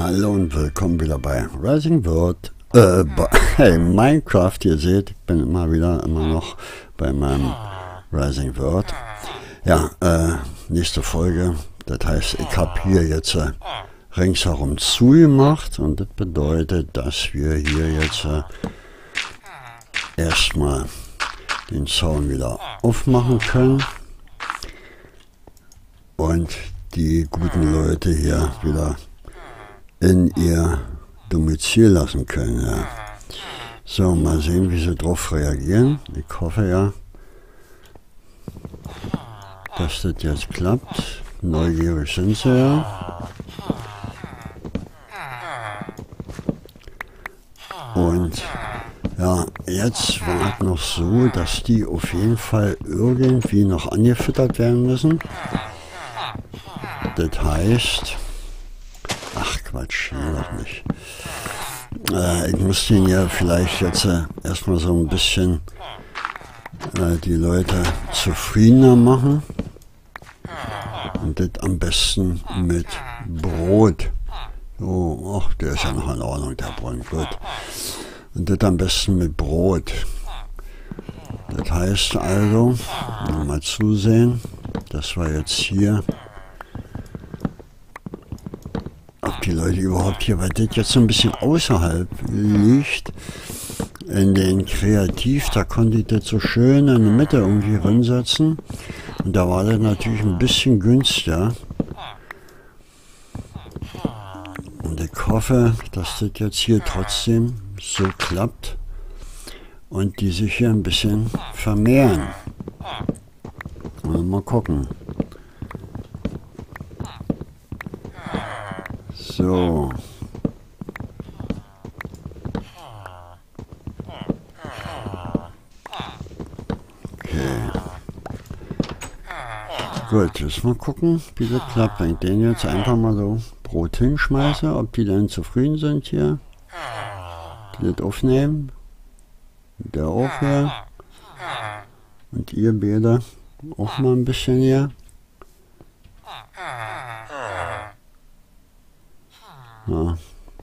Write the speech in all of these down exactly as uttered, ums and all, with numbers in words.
Hallo und willkommen wieder bei Rising World, äh, bei hey, Minecraft. Ihr seht, ich bin immer wieder, immer noch bei meinem Rising World. Ja, äh, nächste Folge. Das heißt, ich habe hier jetzt äh, ringsherum zugemacht und das bedeutet, dass wir hier jetzt äh, erstmal den Zaun wieder aufmachen können und die guten Leute hier wieder in ihr Domizil lassen können. Ja. So, mal sehen, wie sie darauf reagieren. Ich hoffe ja, dass das jetzt klappt. Neugierig sind sie ja. Und ja, jetzt war es noch so, dass die auf jeden Fall irgendwie noch angefüttert werden müssen. Das heißt, ach Quatsch, nee, doch nicht. Äh, ich muss den ja vielleicht jetzt äh, erstmal so ein bisschen äh, die Leute zufriedener machen. Und das am besten mit Brot. So, ach, der ist ja noch in Ordnung, der Brunnen, gut. Und das am besten mit Brot. Das heißt also, mal zusehen, dass wir jetzt hier, ob die Leute überhaupt hier, weil das jetzt so ein bisschen außerhalb liegt, in den Kreativ, da konnte ich das so schön in der Mitte irgendwie ransetzen. Und da war das natürlich ein bisschen günstiger. Und ich hoffe, dass das jetzt hier trotzdem so klappt und die sich hier ein bisschen vermehren. Mal gucken. So. Okay. Gut, jetzt mal gucken, wie das klappt. Wenn ich den jetzt einfach mal so Brot hinschmeiße, ob die dann zufrieden sind hier. Die das aufnehmen. Der auch hier. Und ihr beide auch mal ein bisschen hier. Ja.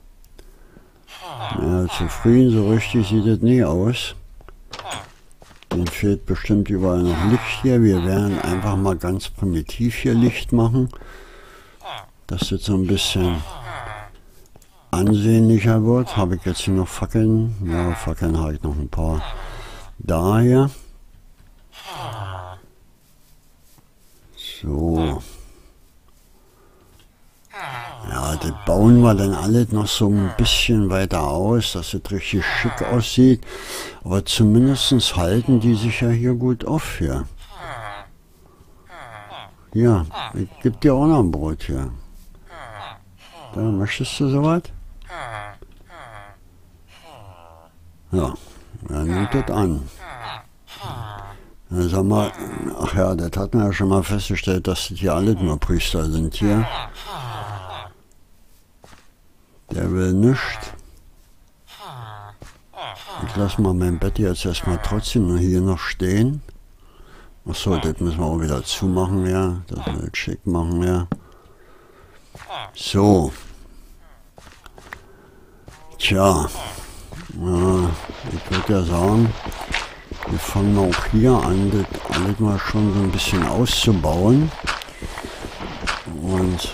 Ja, zufrieden, so richtig sieht das nie aus. Ihnen fehlt bestimmt überall noch Licht hier. Wir werden einfach mal ganz primitiv hier Licht machen. Dass das so ein bisschen ansehnlicher wird. Habe ich jetzt hier noch Fackeln? Ja, Fackeln habe ich noch ein paar. Daher. So. Ja, das bauen wir dann alles noch so ein bisschen weiter aus, dass es richtig schick aussieht. Aber zumindest halten die sich ja hier gut auf hier. Ja, ich gebe dir auch noch ein Brot hier. Da, möchtest du sowas? Ja, dann nimmt das an. Dann sag mal, ach ja, das hatten wir ja schon mal festgestellt, dass das hier alle nur Priester sind hier. Der will nichts. Ich lasse mal mein Bett jetzt erstmal trotzdem hier noch stehen. Achso, das müssen wir auch wieder zumachen, ja. Das will ich schick machen, ja. So. Tja. Ja, ich würde ja sagen, wir fangen auch hier an, das alles mal schon so ein bisschen auszubauen. Und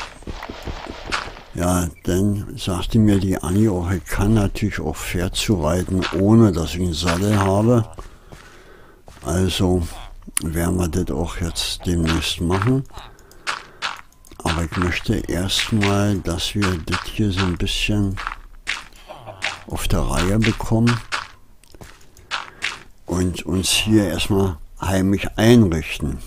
ja, dann sagte mir die Anni auch, ich kann natürlich auch Pferd zu reiten, ohne dass ich einen Sattel habe. Also werden wir das auch jetzt demnächst machen. Aber ich möchte erstmal, dass wir das hier so ein bisschen auf der Reihe bekommen und uns hier erstmal heimlich einrichten.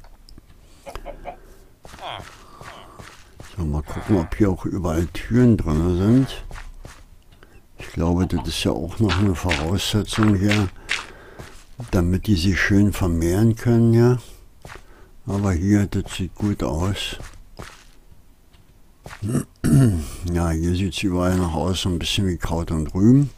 So, mal gucken, ob hier auch überall Türen drin sind. Ich glaube, das ist ja auch noch eine Voraussetzung hier, damit die sich schön vermehren können, ja. Aber hier, das sieht gut aus. Ja, hier sieht es überall noch aus, so ein bisschen wie Kraut und Rüben.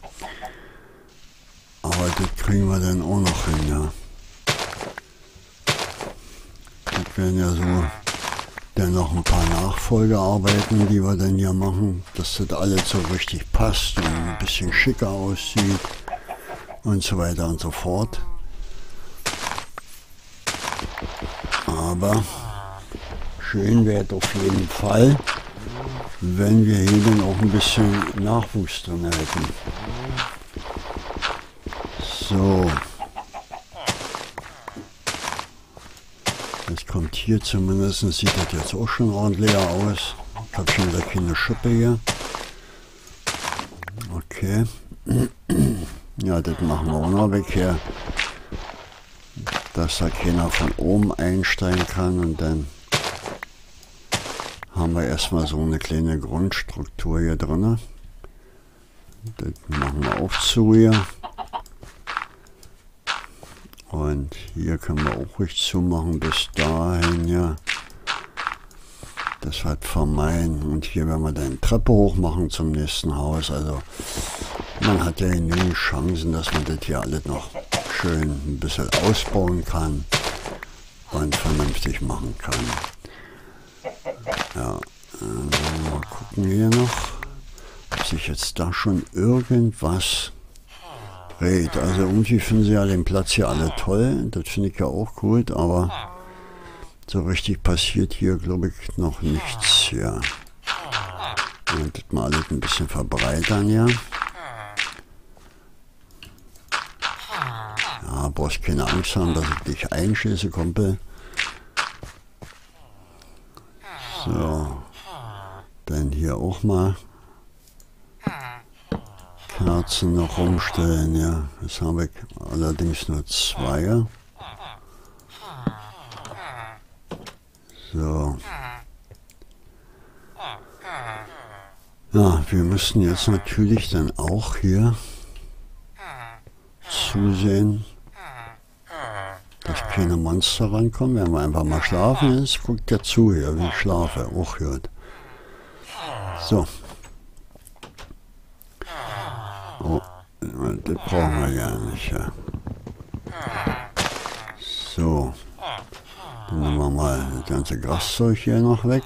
Aber das kriegen wir dann auch noch hin, ja. Das werden ja so dann noch ein paar Nachfolgearbeiten, die wir dann hier machen, dass das alles so richtig passt und ein bisschen schicker aussieht und so weiter und so fort. Aber schön wäre es auf jeden Fall, wenn wir hier dann auch ein bisschen Nachwuchs drin hätten. So. Jetzt kommt hier zumindest, sieht das jetzt auch schon ordentlicher aus. Ich habe schon wieder keine Schippe hier. Okay. Ja, das machen wir auch noch weg hier. Dass da keiner von oben einsteigen kann und dann haben wir erstmal so eine kleine Grundstruktur hier drin. Das machen wir auch zu hier. Und hier können wir auch ruhig zumachen bis dahin, ja. Das wird vermeiden. Und hier werden wir dann Treppe hoch machen zum nächsten Haus. Also man hat ja genügend Chancen, dass man das hier alles noch schön ein bisschen ausbauen kann und vernünftig machen kann. Ja, also mal gucken hier noch, ob sich jetzt da schon irgendwas dreht. Also irgendwie finden sie ja den Platz hier alle toll, das finde ich ja auch gut, aber so richtig passiert hier, glaube ich, noch nichts hier. Und das mal alles ein bisschen verbreitern hier. Ja, brauchst keine Angst haben, dass ich dich einschieße, Kumpel. So, dann hier auch mal Kerzen noch rumstellen, ja. Jetzt habe ich allerdings nur zwei. So. Ja, wir müssen jetzt natürlich dann auch hier zusehen, dass keine Monster rankommen. Wenn wir einfach mal schlafen, jetzt guckt der zu hier, wie ich schlafe, auch hört. So. Oh, das brauchen wir ja nicht. Ja. So. Dann nehmen wir mal das ganze Graszeug hier noch weg.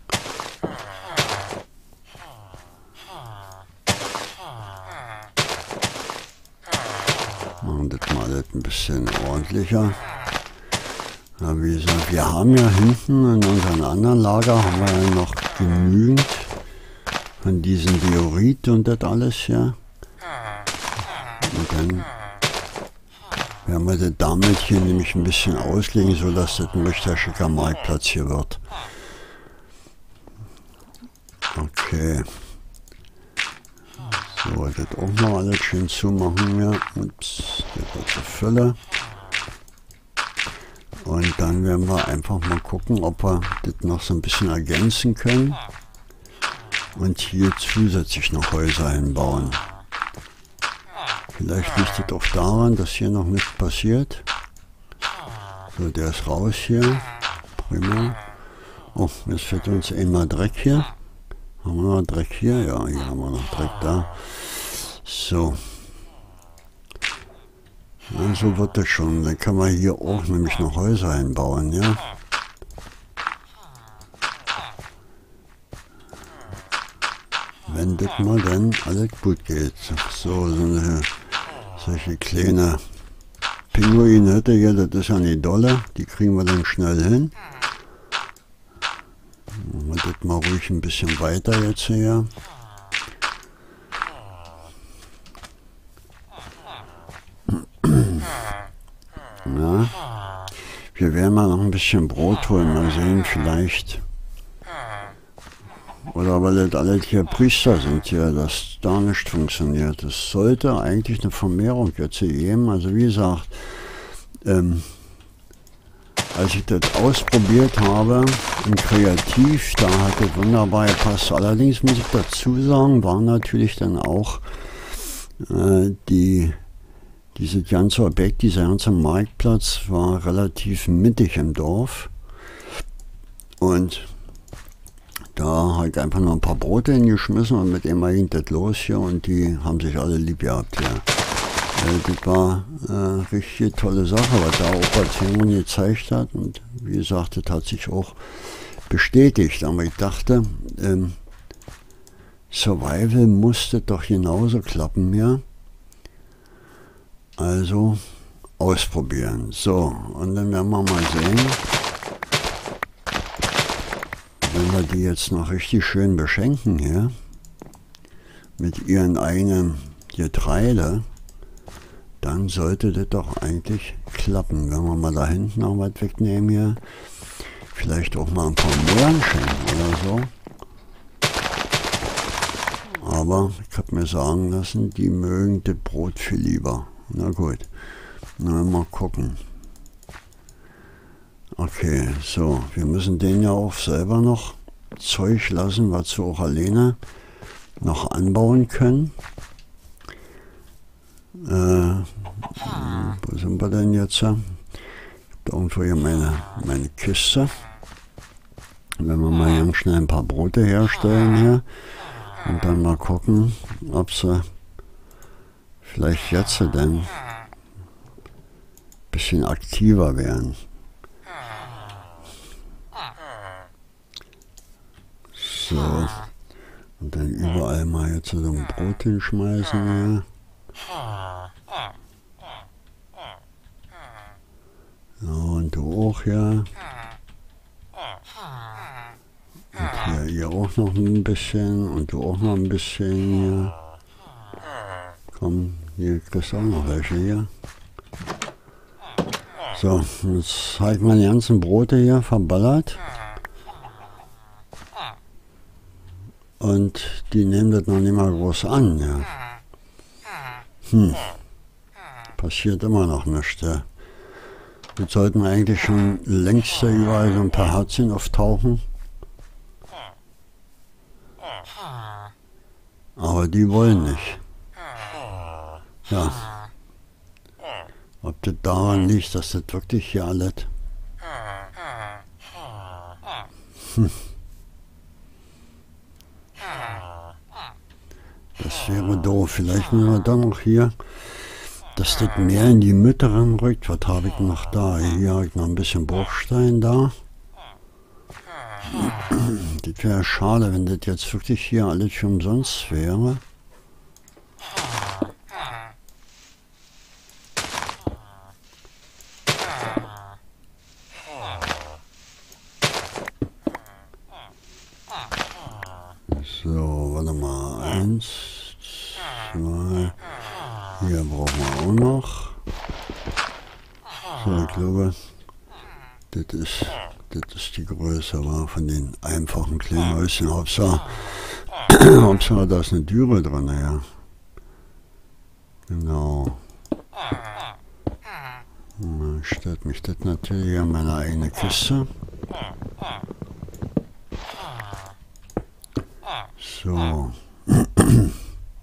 Machen das mal das ein bisschen ordentlicher. Ja, wie gesagt, wir haben ja hinten in unseren anderen Lager haben wir ja noch genügend von diesen Diorit und das alles hier. Und dann werden wir das damit hier nämlich ein bisschen auslegen, sodass das ein richtig schicker Marktplatz hier wird. Okay. So, das auch mal alles schön zumachen hier. Ups, das wird zur Fülle. Und dann werden wir einfach mal gucken, ob wir das noch so ein bisschen ergänzen können. Und hier zusätzlich noch Häuser hinbauen. Vielleicht liegt es auch daran, dass hier noch nichts passiert. So, der ist raus hier. Prima. Oh, jetzt fehlt uns einmal Dreck hier. Haben wir noch Dreck hier? Ja, hier haben wir noch Dreck da. So. Ja, so wird das schon. Dann kann man hier auch nämlich noch Häuser einbauen, ja. Wenn das mal dann alles gut geht. So, so eine solche kleine Pinguinhütte hier, das ist ja nicht dolle. Die kriegen wir dann schnell hin. Machen wir das mal ruhig ein bisschen weiter jetzt hier. Ja. Wir werden mal noch ein bisschen Brot holen, mal sehen, vielleicht. Oder weil das alle hier Priester sind hier, dass da nicht funktioniert. Es sollte eigentlich eine Vermehrung jetzt hier geben. Also wie gesagt, ähm, als ich das ausprobiert habe, im Kreativ, da hat das wunderbar gepasst. Allerdings muss ich dazu sagen, waren natürlich dann auch äh, die, dieses ganze Objekt, dieser ganze Marktplatz war relativ mittig im Dorf. Und da habe ich einfach noch ein paar Brote hingeschmissen und mit dem ging das los hier und die haben sich alle lieb gehabt hier. Äh, das war eine äh, richtig tolle Sache, was da Opa Zimmermann gezeigt hat und wie gesagt, das hat sich auch bestätigt. Aber ich dachte, ähm, Survival musste doch genauso klappen, ja. Also ausprobieren. So, und dann werden wir mal sehen, wenn wir die jetzt noch richtig schön beschenken hier, mit ihren eigenen Getreide, dann sollte das doch eigentlich klappen. Wenn wir mal da hinten noch was wegnehmen hier, vielleicht auch mal ein paar Möhren schenken oder so. Aber ich habe mir sagen lassen, die mögen das Brot viel lieber. Na gut, na, mal gucken. Okay, so, wir müssen den ja auch selber noch Zeug lassen, was wir auch alleine noch anbauen können. Äh, wo sind wir denn jetzt? Ich habe irgendwo hier meine, meine Kiste. Wenn wir mal ganz schnell ein paar Brote herstellen hier und dann mal gucken, ob sie vielleicht jetzt denn ein bisschen aktiver werden. So, und dann überall mal jetzt so ein Brot hinschmeißen hier. Ja, und du auch, ja. Und hier, hier auch noch ein bisschen und du auch noch ein bisschen hier. Komm, hier kriegst du auch noch welche hier. So, jetzt habe ich meine ganzen Brote hier verballert. Und die nehmen das noch nicht mal groß an, ja. Hm. Passiert immer noch nichts, ja. Jetzt sollten eigentlich schon längst überall so ein paar Herzchen auftauchen. Aber die wollen nicht. Ja. Ob das daran liegt, dass das wirklich hier alles... Hm. Das wäre doof. Vielleicht nehmen wir dann noch hier, dass das mehr in die Mitte ranrückt. Was habe ich noch da? Hier habe ich noch ein bisschen Bruchstein da. Das wäre schade, wenn das jetzt wirklich hier alles für umsonst wäre. So, warte mal. Eins, zwei. Hier brauchen wir auch noch. So, ich glaube, das ist, das ist die Größe war von den einfachen kleinen Häuschen. Hauptsache, Hauptsache da ist eine Türe drin, ja. Genau. Dann stört mich das natürlich an meine eigene Kiste. So. Hm.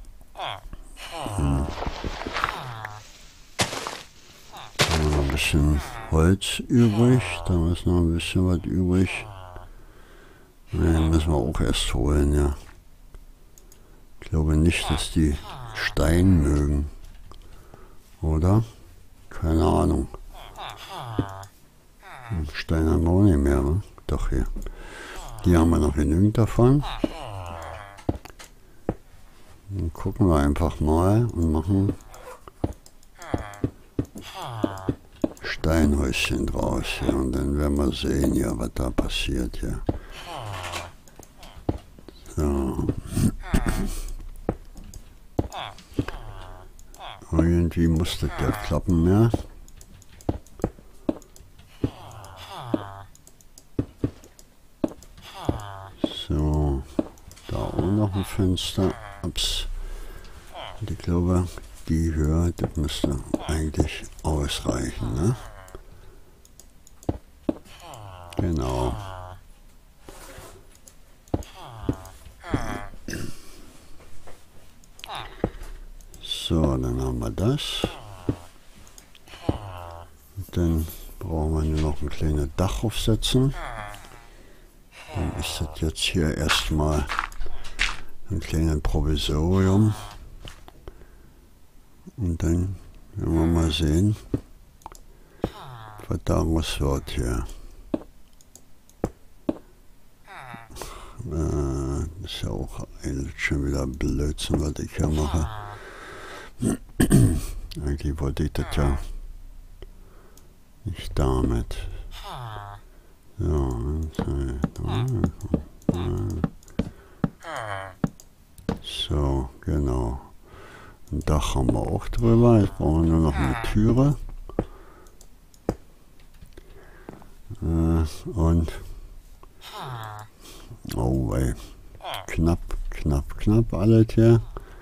Da haben wir noch ein bisschen Holz übrig. Da ist noch ein bisschen was übrig. Den müssen wir auch erst holen, ja. Ich glaube nicht, dass die Stein mögen. Oder? Keine Ahnung. Stein haben wir auch nicht mehr, ne? Doch, hier. Die haben wir noch genügend davon. Dann gucken wir einfach mal und machen Steinhäuschen draus hier. Und dann werden wir sehen, ja, was da passiert hier. So. Irgendwie muss das ja klappen, ja. So, da auch noch ein Fenster. Ups. Und ich glaube, die Höhe, das müsste eigentlich ausreichen, ne? Genau. So, dann haben wir das. Und dann brauchen wir nur noch ein kleines Dach aufsetzen. Dann ist das jetzt hier erstmal ein kleines Provisorium. Und dann werden wir mal sehen, was daraus wird hier. Äh, das ist ja auch eigentlich schon wieder Blödsinn, was ich hier mache. Eigentlich wollte ich das ja nicht damit. So, zwei, drei, so, genau. Ein Dach haben wir auch drüber. Jetzt brauchen wir nur noch eine Türe. Äh, und oh, ey. Knapp, knapp, knapp alles hier.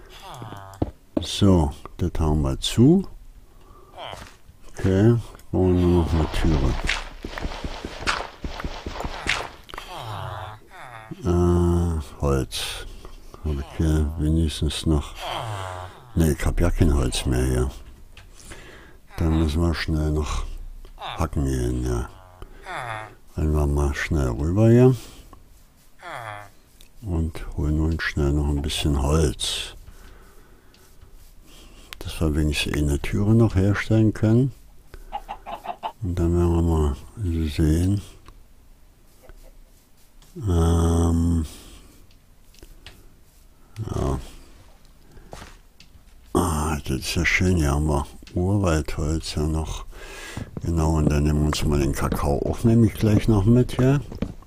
So, das haben wir zu. Okay, brauchen wir nur noch eine Türe. Äh, Holz. Habe ich hier wenigstens noch... Ne, ich habe ja kein Holz mehr hier. Dann müssen wir schnell noch hacken gehen, ja. Dann wir mal schnell rüber hier. Und holen uns schnell noch ein bisschen Holz. Dass wir wenigstens eine Türe noch herstellen können. Und dann werden wir mal sehen. Ähm, ja. Ah, das ist ja schön, hier haben wir Urwaldholz ja noch. Genau, und dann nehmen wir uns mal den Kakao auch nämlich gleich noch mit hier.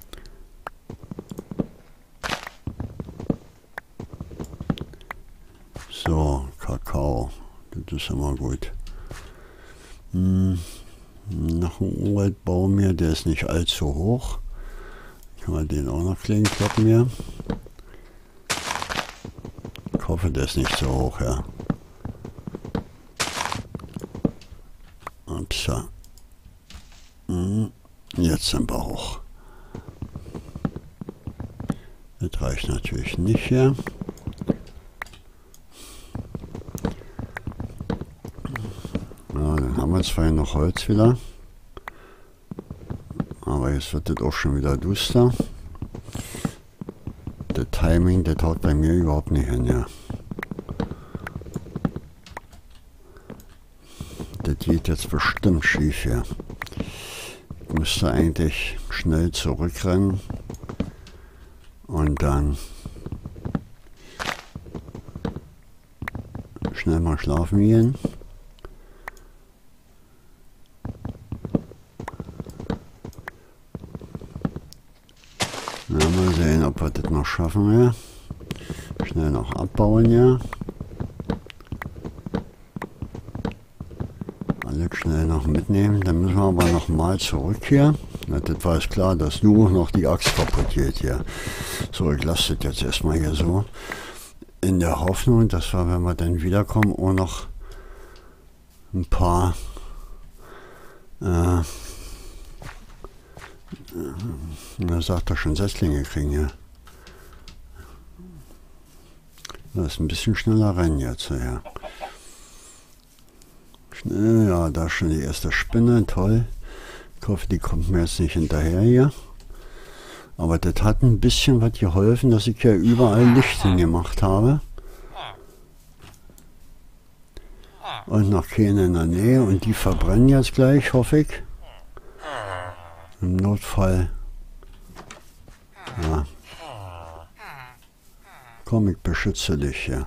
So, Kakao, das ist immer gut. Hm, noch ein Urwaldbaum hier, der ist nicht allzu hoch. Kann man den auch noch klein kloppen hier. Ich hoffe, der ist nicht so hoch, ja. Upsa. Hm, jetzt sind wir hoch. Das reicht natürlich nicht hier. Ja, dann haben wir zwar noch Holz wieder. Aber jetzt wird das auch schon wieder duster. Das Timing, das haut bei mir überhaupt nicht hin, ja. Das geht jetzt bestimmt schief hier. Ich müsste eigentlich schnell zurückrennen und dann schnell mal schlafen gehen. Na, mal sehen, ob wir das noch schaffen, ja. Schnell noch abbauen, ja. Alles schnell noch mitnehmen. Dann müssen wir aber noch mal zurück hier. Na, das war es klar, dass nur noch die Axt kaputt geht hier. So, ich lasse das jetzt erstmal hier so. In der Hoffnung, dass wir, wenn wir dann wiederkommen, auch noch ein paar äh, na, sagt er schon, Setzlinge kriegen hier. Das ist ein bisschen schneller rein jetzt, ja. Schnell, ja, da ist schon die erste Spinne, toll. Ich hoffe, die kommt mir jetzt nicht hinterher hier. Aber das hat ein bisschen was geholfen, dass ich ja überall Licht hingemacht habe. Und noch keine in der Nähe. Und die verbrennen jetzt gleich, hoffe ich. Im Notfall. Ja. Komm, ich beschütze dich hier.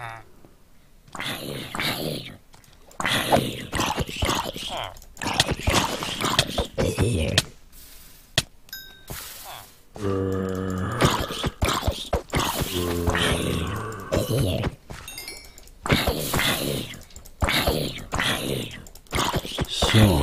So.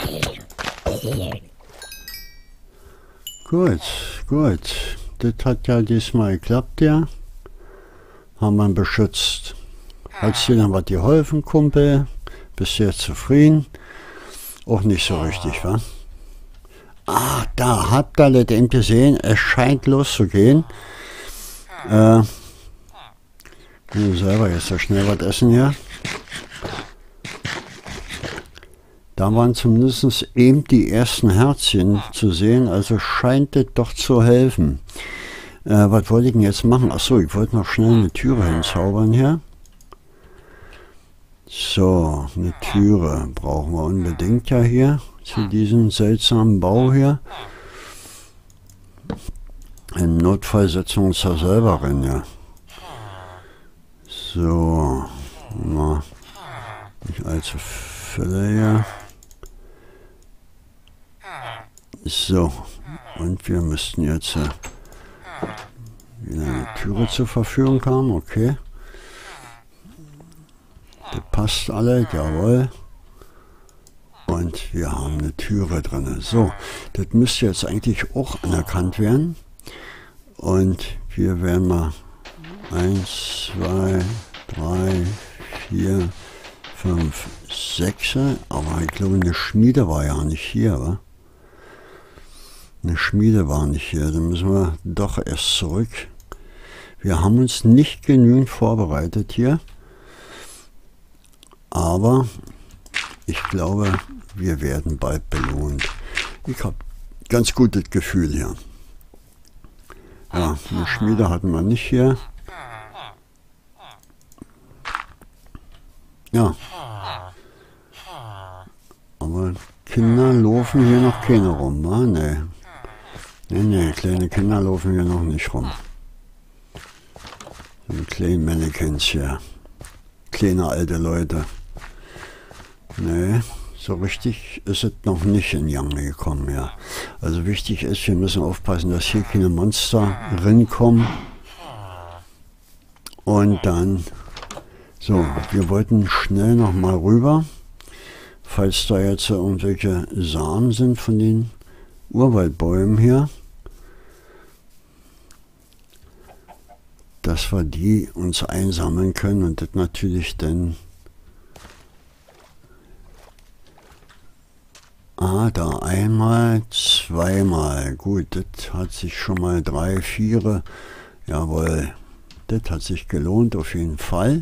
Gut, gut. Das hat ja diesmal geklappt, ja. Haben wir ihn beschützt. Hat's dir dann was geholfen, Kumpel? Bist du jetzt zufrieden? Auch nicht so richtig, wa? Ah, da habt ihr das eben gesehen. Es scheint loszugehen. Äh, ich selber jetzt so schnell was essen hier. Da waren zumindest eben die ersten Herzchen zu sehen, also scheint es doch zu helfen. Äh, was wollte ich denn jetzt machen? Achso, ich wollte noch schnell eine Türe hinzaubern hier. So, eine Türe brauchen wir unbedingt ja hier, zu diesem seltsamen Bau hier. Im Notfall setzen wir uns da selber rein, ja. So, na, nicht allzu viele hier. So, und wir müssten jetzt äh, wieder eine Türe zur Verfügung haben, okay. Das passt alle, jawohl. Und wir haben eine Türe drin. So, das müsste jetzt eigentlich auch anerkannt werden. Und wir werden mal eins, zwei, drei, vier, fünf, sechs. Aber ich glaube, eine Schmiede war ja nicht hier, wa? Eine Schmiede war nicht hier. Dann müssen wir doch erst zurück. Wir haben uns nicht genügend vorbereitet hier. Aber ich glaube, wir werden bald belohnt. Ich habe ganz gutes Gefühl hier. Ja, eine Schmiede hatten wir nicht hier. Ja. Aber Kinder laufen hier noch keine rum, wa? Nee. Nee, nee, kleine Kinder laufen hier noch nicht rum. So kleine Mannequins hier. Kleine alte Leute. Nee, so richtig ist es noch nicht in Gange gekommen, ja. Also wichtig ist, wir müssen aufpassen, dass hier keine Monster reinkommen. Und dann, so, wir wollten schnell noch mal rüber, falls da jetzt irgendwelche Samen sind von den Urwaldbäumen hier, dass wir die uns einsammeln können und das natürlich dann ah, da einmal, zweimal. Gut, das hat sich schon mal drei, vier. Jawohl, das hat sich gelohnt auf jeden Fall.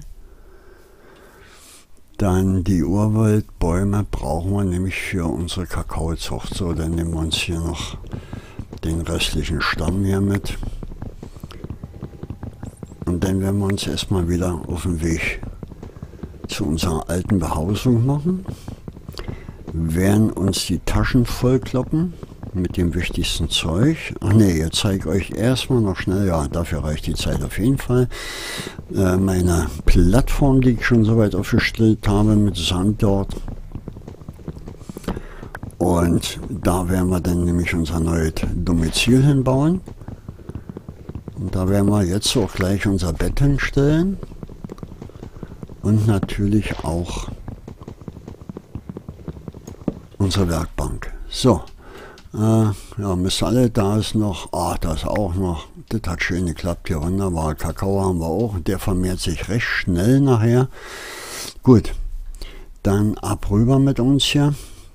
Dann die Urwaldbäume brauchen wir nämlich für unsere Kakaozucht. So, dann nehmen wir uns hier noch den restlichen Stamm hier mit. Und dann werden wir uns erstmal wieder auf den Weg zu unserer alten Behausung machen. Werden uns die Taschen vollkloppen mit dem wichtigsten Zeug. Ach ne, jetzt zeige ich euch erstmal noch schnell, ja, dafür reicht die Zeit auf jeden Fall, äh, meine Plattform, die ich schon soweit aufgestellt habe mit Sand dort. Und da werden wir dann nämlich unser neues Domizil hinbauen. Und da werden wir jetzt auch gleich unser Bett hinstellen. Und natürlich auch unsere Werkbank. So, äh, ja, müsste alle, da ist noch, ah, da ist auch noch, das hat schön geklappt hier, wunderbar. Kakao haben wir auch, der vermehrt sich recht schnell nachher. Gut, dann ab rüber mit uns hier,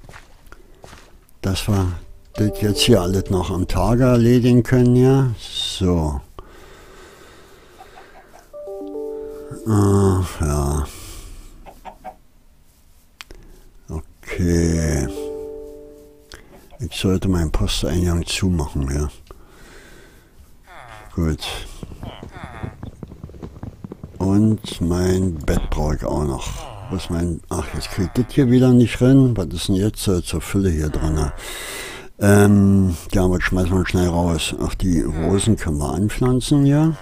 dass wir das jetzt hier alles noch am Tage erledigen können, ja. So. Ah, ja. Okay. Ich sollte meinen Posteingang zumachen, ja. Gut. Und mein Bett brauche ich auch noch. Was mein, ach, jetzt kriegt das hier wieder nicht rein. Was ist denn jetzt äh, zur Fülle hier drin? Ähm, ja, aber schmeißen wir schnell raus. Ach, die Rosen können wir anpflanzen, ja.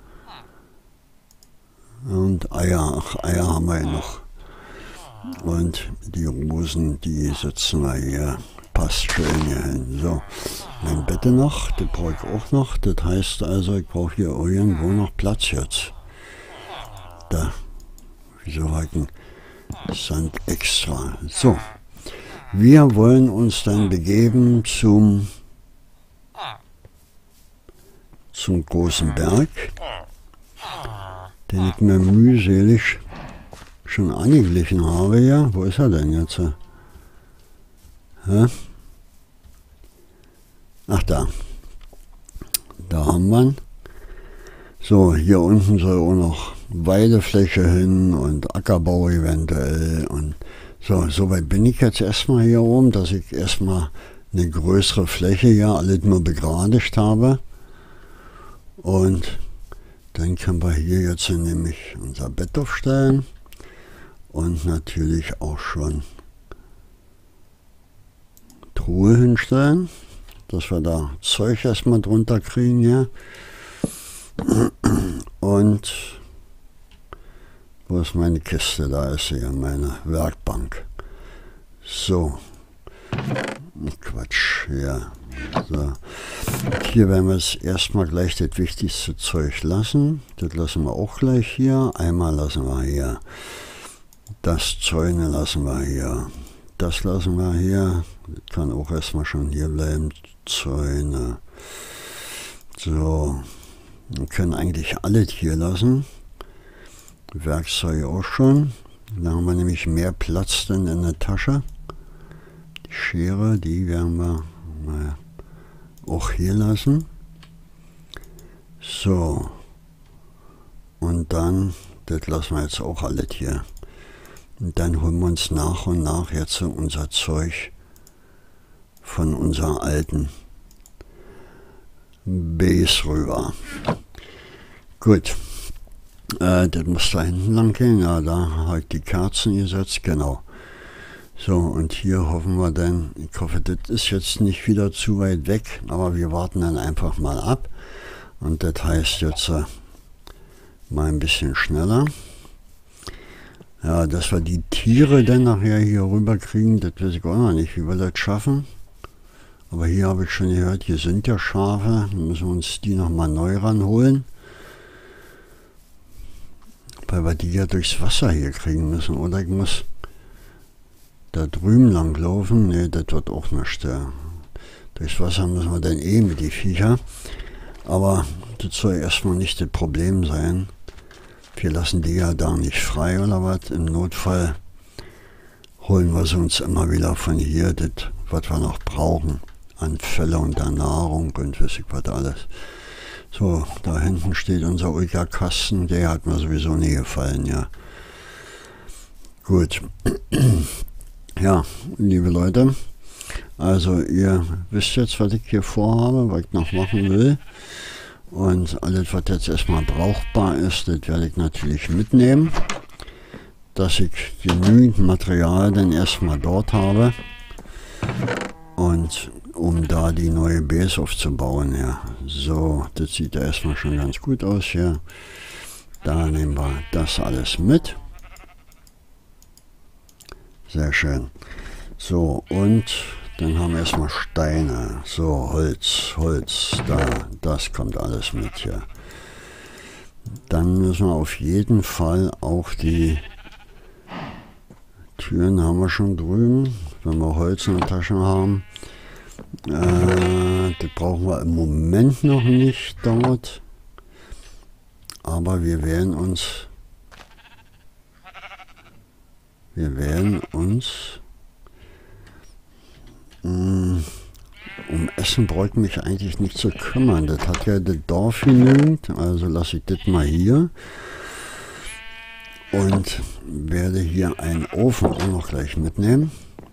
Und Eier, ach, Eier haben wir ja noch. Und die Rosen, die setzen wir hier. Passt schön hier hin. So, mein Bett noch, das brauche ich auch noch. Das heißt also, ich brauche hier irgendwo noch Platz jetzt. Da, wieso habe ich einen Sand extra? So, wir wollen uns dann begeben zum, zum großen Berg, den ich mir mühselig schon angeglichen habe. Ja, wo ist er denn jetzt? Hä? Ach, da. Da haben wir ihn. So, hier unten soll auch noch Weidefläche hin und Ackerbau eventuell. Und so, soweit bin ich jetzt erstmal hier oben, dass ich erstmal eine größere Fläche hier alles nur begradigt habe. Und dann können wir hier jetzt nämlich unser Bett aufstellen. Und natürlich auch schon Truhe hinstellen. dass wir da Zeug erstmal drunter kriegen hier. Und wo ist meine Kiste? Da ist sie, meine Werkbank. So. Quatsch, ja. So. Hier werden wir jetzt erstmal gleich das wichtigste Zeug lassen. Das lassen wir auch gleich hier. Einmal lassen wir hier. Das Zäune lassen wir hier. Das lassen wir hier. Das kann auch erstmal schon hier bleiben. Zäune. So. Wir können eigentlich alles hier lassen. Werkzeuge auch schon. Da haben wir nämlich mehr Platz denn in der Tasche. Die Schere, die werden wir mal auch hier lassen. So. Und dann, das lassen wir jetzt auch alles hier. Und dann holen wir uns nach und nach jetzt unser Zeug von unserer alten Base rüber. Gut. Äh, das muss da hinten lang gehen. Ja, da habe ich die Kerzen gesetzt. Genau. So, und hier hoffen wir dann, ich hoffe, das ist jetzt nicht wieder zu weit weg, aber wir warten dann einfach mal ab. Und das heißt jetzt äh, mal ein bisschen schneller. Ja, dass wir die Tiere dann nachher hier rüber kriegen, das weiß ich auch noch nicht, wie wir das schaffen. Aber hier habe ich schon gehört, hier sind ja Schafe, dann müssen wir uns die nochmal neu ranholen. Weil wir die ja durchs Wasser hier kriegen müssen, oder ich muss da drüben lang laufen. Ne, das wird auch nicht. Ja. Durchs Wasser müssen wir dann eh mit die Viecher. Aber das soll erstmal nicht das Problem sein. Wir lassen die ja da nicht frei oder was. Im Notfall holen wir sie uns immer wieder von hier, das, was wir noch brauchen. An Felle und an Nahrung und weiß ich was alles. So, da hinten steht unser Ulka-Kasten. Der hat mir sowieso nie gefallen, ja. Gut. Ja, liebe Leute, also ihr wisst jetzt, was ich hier vorhabe, was ich noch machen will. Und alles, was jetzt erstmal brauchbar ist, das werde ich natürlich mitnehmen, dass ich genügend Material dann erstmal dort habe. Und um da die neue Base aufzubauen, ja. So, das sieht ja erstmal schon ganz gut aus hier. Da nehmen wir das alles mit. Sehr schön. So, und dann haben wir erstmal Steine. So, Holz, Holz, da, das kommt alles mit hier. Dann müssen wir auf jeden Fall auch die Türen haben wir schon drüben, wenn wir Holz in der Tasche haben. Äh, das brauchen wir im Moment noch nicht dort. Aber wir werden uns Wir werden uns mh, um Essen brauche ich mich eigentlich nicht zu kümmern. Das hat ja das Dorf genügend, also lasse ich das mal hier. Und werde hier einen Ofen auch noch gleich mitnehmen.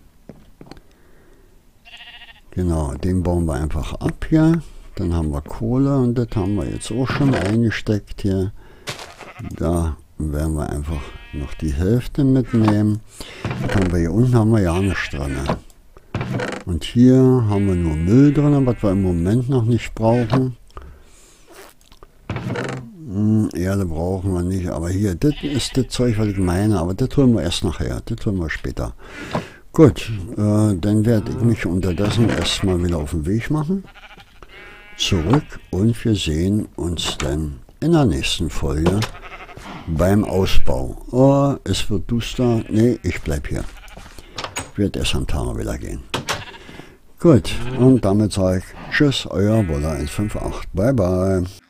Genau, den bauen wir einfach ab hier. Dann haben wir Kohle und das haben wir jetzt auch schon eingesteckt hier. Da werden wir einfach noch die Hälfte mitnehmen. Dann wir hier unten haben wir ja nichts drin. Und hier haben wir nur Müll drin, was wir im Moment noch nicht brauchen. Hm, Erde brauchen wir nicht, aber hier, das ist das Zeug, was ich meine, aber das holen wir erst nachher, das holen wir später. Gut, äh, dann werde ich mich unterdessen erstmal wieder auf den Weg machen. Zurück und wir sehen uns dann in der nächsten Folge beim Ausbau. Oh, es wird duster. Nee, ich bleib hier. Wird erst am Tag wieder gehen. Gut, und damit sage ich Tschüss, euer Woller eins fünf acht. Bye, bye.